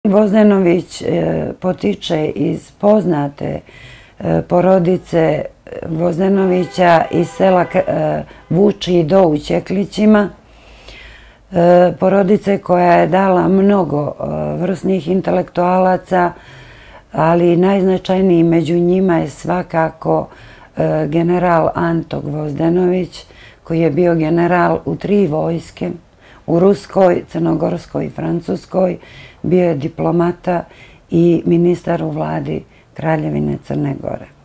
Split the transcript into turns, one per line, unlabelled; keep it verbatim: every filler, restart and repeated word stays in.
Gvozdenović potiče iz poznate porodice Gvozdenovića iz sela Vučidou u Ćeklićima, porodice koja je dala mnogo vrsnih intelektualaca, ali najznačajniji među njima je svakako general Anto Gvozdenović, koji je bio general u tri vojske, u Ruskoj, Crnogorskoj i Francuskoj, bio je diplomata i ministar u vladi Kraljevine Crne Gore.